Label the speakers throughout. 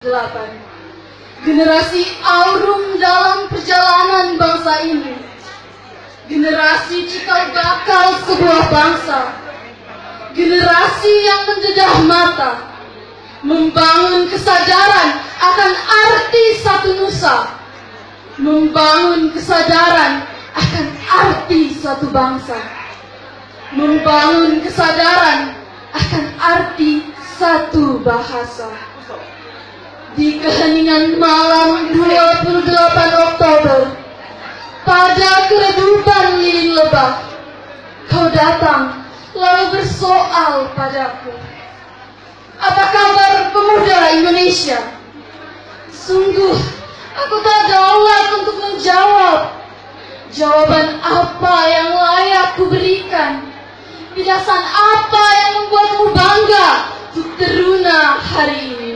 Speaker 1: 8. Generasi aurum dalam perjalanan bangsa ini. Generasi cikal bakal sebuah bangsa. Generasi yang menjedah mata, membangun kesadaran akan arti satu nusa, membangun kesadaran akan arti satu bangsa, membangun kesadaran akan arti satu bahasa. Di keheningan malam 28 Oktober, pada keredupan lilin lebah, kau datang lalu bersoal padaku, apa kabar pemuda Indonesia? Sungguh, aku tak daulat untuk menjawab. Jawaban apa yang layak kuberikan? Pidasan apa yang membuatmu bangga untuk teruna hari ini?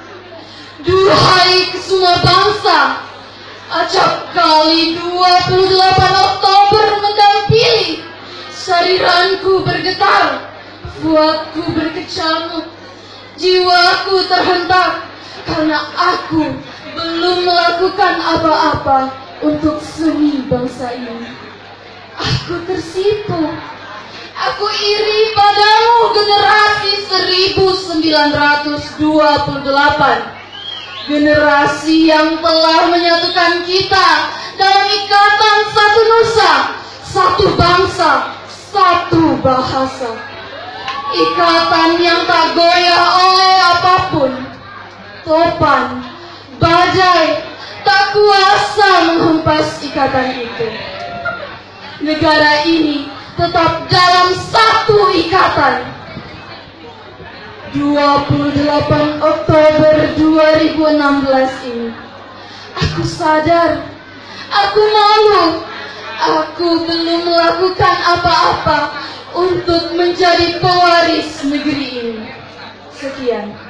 Speaker 1: Duhai kesuma bangsa, acap kali 28 Oktober mendampili. Sariranku bergetar, buatku berkecamuk, jiwaku terhentak, karena aku belum melakukan apa-apa untuk seni bangsa ini. Aku tersipu, aku iri padamu generasi 1928. Generasi yang telah menyatukan kita dalam ikatan satu nusa, satu bangsa, satu bahasa. Ikatan yang tak goyah oleh apapun. Topan, badai, tak kuasa menghempas ikatan itu. Negara ini tetap dalam satu ikatan. 28 Oktober 2016 ini, aku sadar, aku malu, aku belum melakukan apa-apa untuk menjadi pewaris negeri ini. Sekian.